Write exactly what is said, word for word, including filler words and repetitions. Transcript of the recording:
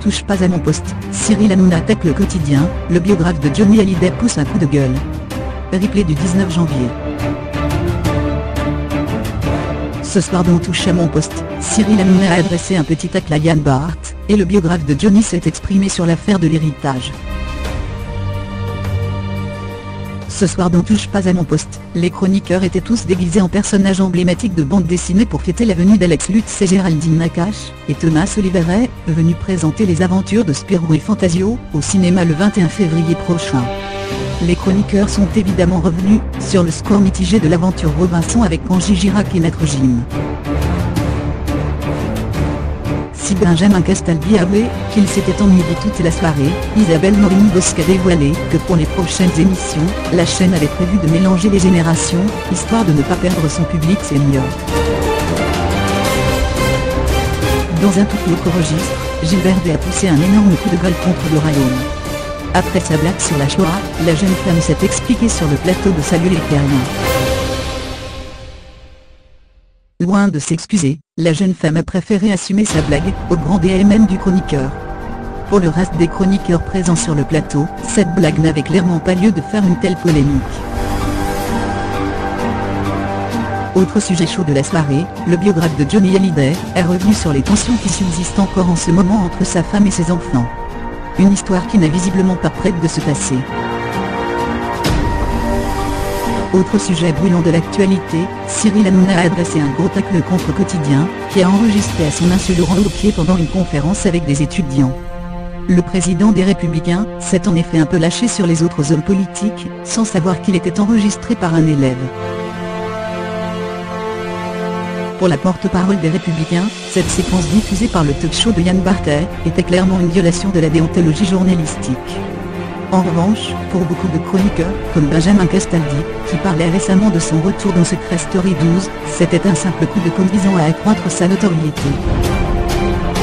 touche pas à mon poste, Cyril Hanouna attaque le quotidien, le biographe de Johnny Hallyday pousse un coup de gueule. Replay du dix-neuf janvier. Ce soir dans Touche à mon poste, Cyril Hanouna a adressé un petit tacle à Yann Barthès, et le biographe de Johnny s'est exprimé sur l'affaire de l'héritage. Ce soir dans Touche pas à mon poste, les chroniqueurs étaient tous déguisés en personnages emblématiques de bande dessinée pour fêter la venue d'Alex Lutz et Géraldine Nakache, et Thomas Olivier, venus présenter les aventures de Spirou et Fantasio, au cinéma le vingt et un février prochain. Les chroniqueurs sont évidemment revenus sur le score mitigé de l'aventure Robinson avec Angie Girac et Maître Jim. Si Benjamin Castaldi a avoué qu'il s'était ennuyé toute la soirée, Isabelle Morini-Bosc a dévoilé que pour les prochaines émissions, la chaîne avait prévu de mélanger les générations, histoire de ne pas perdre son public senior. Dans un tout autre registre, Gilbert Day a poussé un énorme coup de gueule contre le royaume. Après sa blague sur la Shoah, la jeune femme s'est expliquée sur le plateau de Salut les terriens. Loin de s'excuser, la jeune femme a préféré assumer sa blague, au grand D M M du chroniqueur. Pour le reste des chroniqueurs présents sur le plateau, cette blague n'avait clairement pas lieu de faire une telle polémique. Autre sujet chaud de la soirée, le biographe de Johnny Hallyday est revenu sur les tensions qui subsistent encore en ce moment entre sa femme et ses enfants. Une histoire qui n'est visiblement pas prête de se passer. Autre sujet brûlant de l'actualité, Cyril Hanouna a adressé un gros tacle contre Quotidien, qui a enregistré à son insu Laurent Wauquiez pendant une conférence avec des étudiants. Le président des Républicains s'est en effet un peu lâché sur les autres hommes politiques, sans savoir qu'il était enregistré par un élève. Pour la porte-parole des Républicains, cette séquence diffusée par le talk-show de Yann Barthès était clairement une violation de la déontologie journalistique. En revanche, pour beaucoup de chroniqueurs, comme Benjamin Castaldi, qui parlait récemment de son retour dans Secret Story douze, c'était un simple coup de com' visant à accroître sa notoriété.